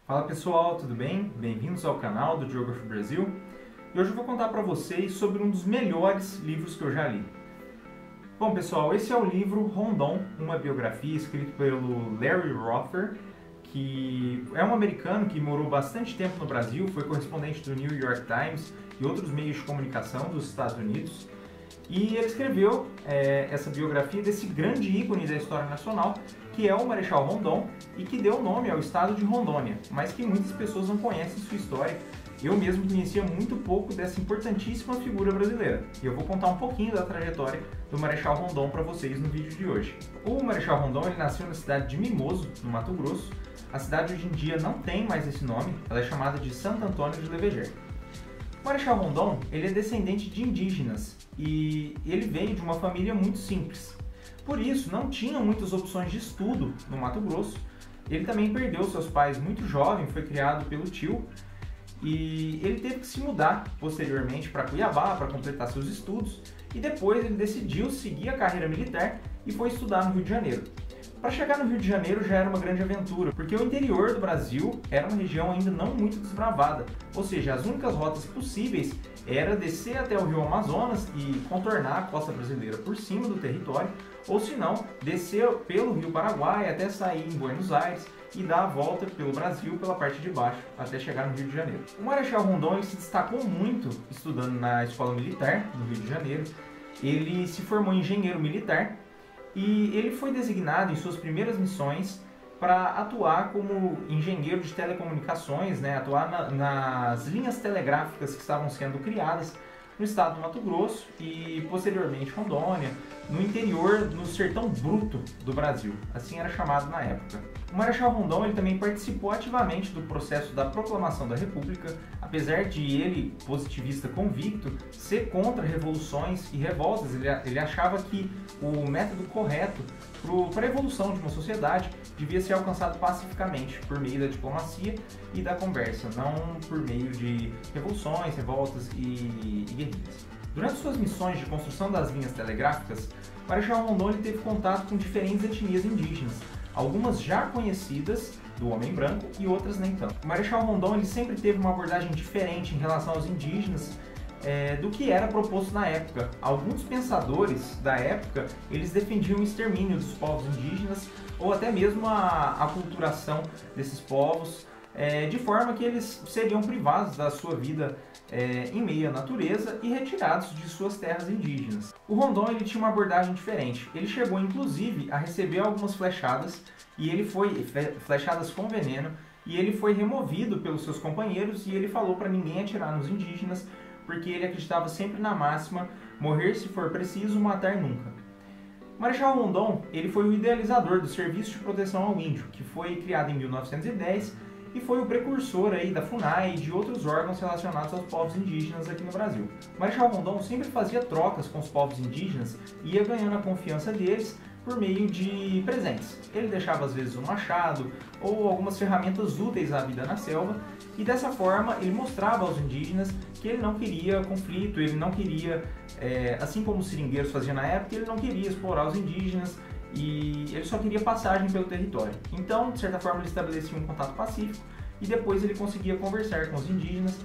Fala pessoal, tudo bem? Bem-vindos ao canal do Geography Brasil. E hoje eu vou contar para vocês sobre um dos melhores livros que eu já li. Bom pessoal, esse é o livro Rondon, uma biografia escrito pelo Larry Rother, que é um americano que morou bastante tempo no Brasil, foi correspondente do New York Times e outros meios de comunicação dos Estados Unidos. E ele escreveu essa biografia desse grande ícone da história nacional, que é o Marechal Rondon, e que deu nome ao estado de Rondônia, mas que muitas pessoas não conhecem sua história. Eu mesmo conhecia muito pouco dessa importantíssima figura brasileira, e eu vou contar um pouquinho da trajetória do Marechal Rondon para vocês no vídeo de hoje. O Marechal Rondon ele nasceu na cidade de Mimoso, no Mato Grosso. A cidade hoje em dia não tem mais esse nome, ela é chamada de Santo Antônio de Leveger. O Marechal Rondon ele é descendente de indígenas e ele veio de uma família muito simples. Por isso, não tinha muitas opções de estudo no Mato Grosso. Ele também perdeu seus pais muito jovem, foi criado pelo tio, e ele teve que se mudar posteriormente para Cuiabá para completar seus estudos, e depois ele decidiu seguir a carreira militar e foi estudar no Rio de Janeiro. Para chegar no Rio de Janeiro já era uma grande aventura, porque o interior do Brasil era uma região ainda não muito desbravada, ou seja, as únicas rotas possíveis era descer até o Rio Amazonas e contornar a costa brasileira por cima do território, ou se não, descer pelo Rio Paraguai até sair em Buenos Aires e dar a volta pelo Brasil pela parte de baixo até chegar no Rio de Janeiro. O Marechal Rondon ele se destacou muito estudando na escola militar no Rio de Janeiro. Ele se formou engenheiro militar e ele foi designado em suas primeiras missões para atuar como engenheiro de telecomunicações, atuar nas linhas telegráficas que estavam sendo criadas no estado do Mato Grosso e posteriormente Rondônia, no interior, no sertão bruto do Brasil, assim era chamado na época. O Marechal Rondon ele também participou ativamente do processo da proclamação da República, apesar de ele, positivista convicto, ser contra revoluções e revoltas. Ele achava que o método correto para a evolução de uma sociedade devia ser alcançado pacificamente, por meio da diplomacia e da conversa, não por meio de revoluções, revoltas e guerrilhas. Durante suas missões de construção das linhas telegráficas, Marechal Rondon ele teve contato com diferentes etnias indígenas, algumas já conhecidas do homem branco e outras nem tanto. O Marechal Rondon ele sempre teve uma abordagem diferente em relação aos indígenas do que era proposto na época. Alguns pensadores da época eles defendiam o extermínio dos povos indígenas ou até mesmo a aculturação desses povos, de forma que eles seriam privados da sua vida em meio à natureza e retirados de suas terras indígenas. O Rondon ele tinha uma abordagem diferente. Ele chegou inclusive a receber algumas flechadas e ele foi flechadas com veneno e ele foi removido pelos seus companheiros e ele falou para ninguém atirar nos indígenas porque ele acreditava sempre na máxima morrer se for preciso, matar nunca. Marechal Rondon ele foi o idealizador do Serviço de Proteção ao Índio, que foi criado em 1910 e foi o precursor aí da FUNAI e de outros órgãos relacionados aos povos indígenas aqui no Brasil. Marechal Rondon sempre fazia trocas com os povos indígenas e ia ganhando a confiança deles por meio de presentes. Ele deixava às vezes um machado ou algumas ferramentas úteis à vida na selva e dessa forma ele mostrava aos indígenas que ele não queria conflito, ele não queria, assim como os seringueiros faziam na época, ele não queria explorar os indígenas e ele só queria passagem pelo território. Então, de certa forma, ele estabelecia um contato pacífico e depois ele conseguia conversar com os indígenas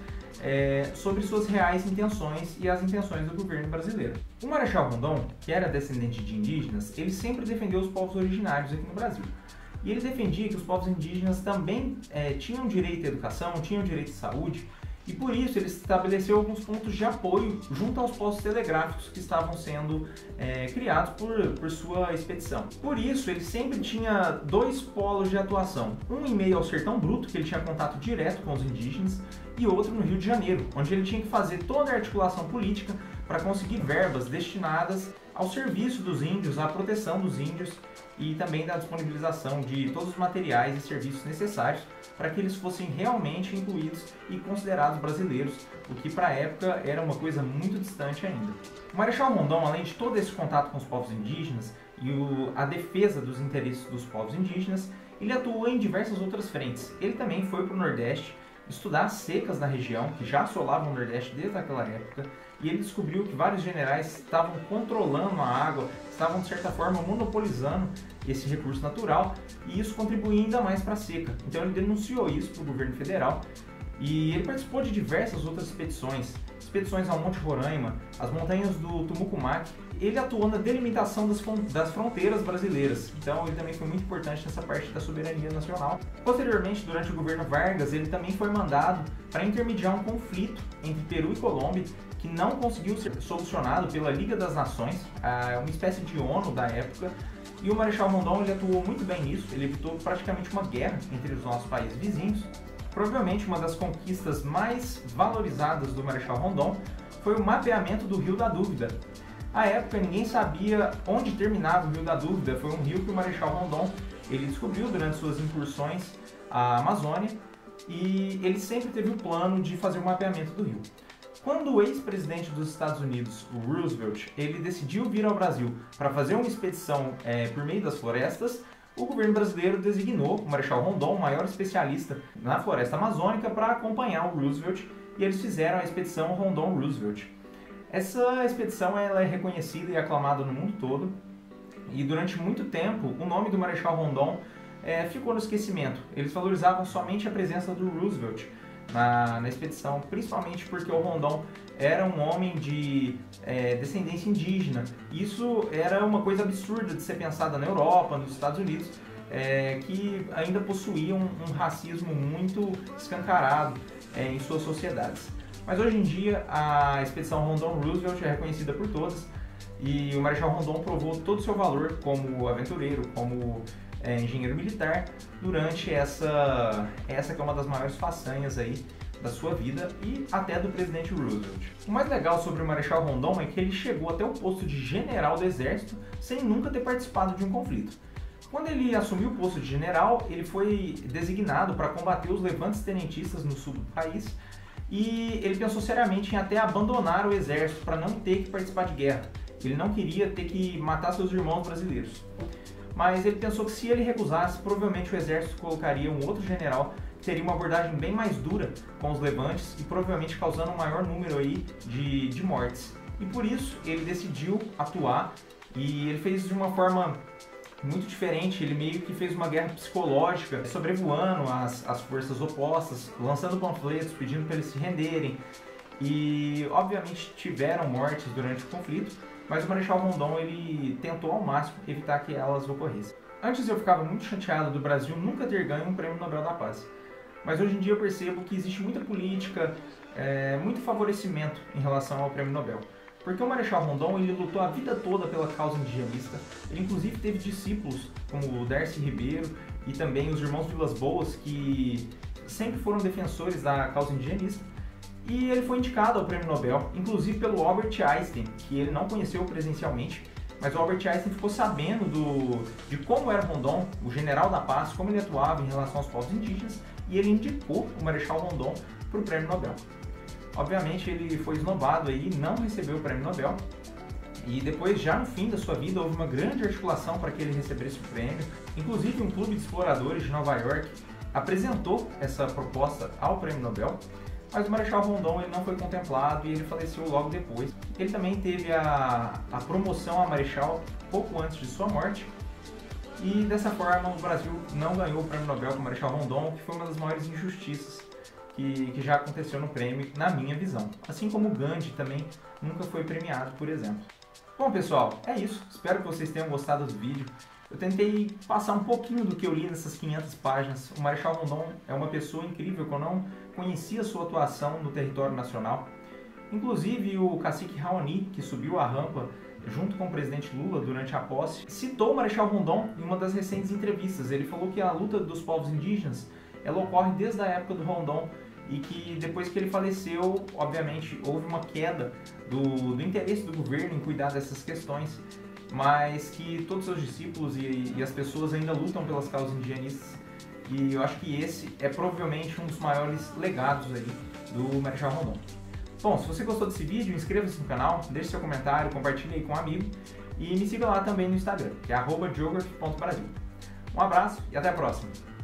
sobre suas reais intenções e as intenções do governo brasileiro. O Marechal Rondon, que era descendente de indígenas, ele sempre defendeu os povos originários aqui no Brasil. E ele defendia que os povos indígenas também tinham direito à educação, tinham direito à saúde, e por isso ele estabeleceu alguns pontos de apoio junto aos postos telegráficos que estavam sendo criados por sua expedição. Por isso ele sempre tinha dois polos de atuação, um em meio ao sertão bruto, que ele tinha contato direto com os indígenas, e outro no Rio de Janeiro, onde ele tinha que fazer toda a articulação política para conseguir verbas destinadas ao serviço dos índios, à proteção dos índios e também da disponibilização de todos os materiais e serviços necessários para que eles fossem realmente incluídos e considerados brasileiros, o que para a época era uma coisa muito distante ainda. O Marechal Rondon, além de todo esse contato com os povos indígenas e a defesa dos interesses dos povos indígenas, ele atuou em diversas outras frentes. Ele também foi para o Nordeste estudar as secas na região, que já assolavam o Nordeste desde aquela época, e ele descobriu que vários generais estavam controlando a água, estavam de certa forma monopolizando esse recurso natural, e isso contribuía ainda mais para a seca. Então ele denunciou isso para o governo federal, e ele participou de diversas outras expedições ao Monte Roraima, as montanhas do Tumucumaque. Ele atuou na delimitação das fronteiras brasileiras, então ele também foi muito importante nessa parte da soberania nacional. Posteriormente, durante o governo Vargas, ele também foi mandado para intermediar um conflito entre Peru e Colômbia, que não conseguiu ser solucionado pela Liga das Nações, uma espécie de ONU da época, e o Marechal Rondon ele atuou muito bem nisso, ele evitou praticamente uma guerra entre os nossos países vizinhos. Provavelmente uma das conquistas mais valorizadas do Marechal Rondon foi o mapeamento do Rio da Dúvida. À época ninguém sabia onde terminava o Rio da Dúvida, foi um rio que o Marechal Rondon ele descobriu durante suas incursões à Amazônia, e ele sempre teve o plano de fazer o mapeamento do rio. Quando o ex-presidente dos Estados Unidos, o Roosevelt, ele decidiu vir ao Brasil para fazer uma expedição por meio das florestas, o governo brasileiro designou o Marechal Rondon, o maior especialista na floresta amazônica, para acompanhar o Roosevelt, e eles fizeram a expedição Rondon-Roosevelt. Essa expedição ela é reconhecida e aclamada no mundo todo, e durante muito tempo o nome do Marechal Rondon ficou no esquecimento. Eles valorizavam somente a presença do Roosevelt na expedição, principalmente porque o Rondon era um homem de descendência indígena. Isso era uma coisa absurda de ser pensada na Europa, nos Estados Unidos, que ainda possuíam um racismo muito escancarado em suas sociedades. Mas hoje em dia a expedição Rondon-Roosevelt é reconhecida por todos, e o Marechal Rondon provou todo o seu valor como aventureiro, como engenheiro militar, durante essa que é uma das maiores façanhas aí da sua vida e até do presidente Roosevelt. O mais legal sobre o Marechal Rondon é que ele chegou até o posto de general do exército sem nunca ter participado de um conflito. Quando ele assumiu o posto de general, ele foi designado para combater os levantes tenentistas no sul do país, e ele pensou seriamente em até abandonar o exército para não ter que participar de guerra. Ele não queria ter que matar seus irmãos brasileiros. Mas ele pensou que se ele recusasse, provavelmente o exército colocaria um outro general que teria uma abordagem bem mais dura com os levantes e provavelmente causando um maior número aí de mortes. E por isso ele decidiu atuar, e ele fez de uma forma muito diferente. Ele meio que fez uma guerra psicológica, sobrevoando as forças opostas, lançando panfletos pedindo para eles se renderem, e obviamente tiveram mortes durante o conflito, mas o Marechal Rondon ele tentou ao máximo evitar que elas ocorressem. Antes eu ficava muito chateado do Brasil nunca ter ganho um Prêmio Nobel da Paz, mas hoje em dia eu percebo que existe muita política, muito favorecimento em relação ao Prêmio Nobel. Porque o Marechal Rondon ele lutou a vida toda pela causa indigenista, ele inclusive teve discípulos como o Darcy Ribeiro e também os irmãos Vilas Boas, que sempre foram defensores da causa indigenista, e ele foi indicado ao Prêmio Nobel, inclusive pelo Albert Einstein, que ele não conheceu presencialmente, mas o Albert Einstein ficou sabendo de como era Rondon, o general da paz, como ele atuava em relação aos povos indígenas, e ele indicou o Marechal Rondon para o Prêmio Nobel. Obviamente ele foi esnobado aí, não recebeu o Prêmio Nobel, e depois, já no fim da sua vida, houve uma grande articulação para que ele recebesse o prêmio. Inclusive um clube de exploradores de Nova York apresentou essa proposta ao Prêmio Nobel, mas o Marechal Rondon ele não foi contemplado e ele faleceu logo depois. Ele também teve a promoção a Marechal pouco antes de sua morte, e dessa forma o Brasil não ganhou o Prêmio Nobel com o Marechal Rondon, que foi uma das maiores injustiças que já aconteceu no prêmio, na minha visão. Assim como o Gandhi também nunca foi premiado, por exemplo. Bom pessoal, é isso. Espero que vocês tenham gostado do vídeo. Eu tentei passar um pouquinho do que eu li nessas 500 páginas. O Marechal Rondon é uma pessoa incrível que eu não conhecia sua atuação no território nacional. Inclusive o cacique Raoni, que subiu a rampa junto com o presidente Lula durante a posse, citou o Marechal Rondon em uma das recentes entrevistas. Ele falou que a luta dos povos indígenas ela ocorre desde a época do Rondon, e que depois que ele faleceu, obviamente, houve uma queda do interesse do governo em cuidar dessas questões, mas que todos os seus discípulos e as pessoas ainda lutam pelas causas indigenistas, e eu acho que esse é provavelmente um dos maiores legados aí do Marechal Rondon. Bom, se você gostou desse vídeo, inscreva-se no canal, deixe seu comentário, compartilhe aí com um amigo, e me siga lá também no Instagram, que é @geography.brasil. Um abraço e até a próxima!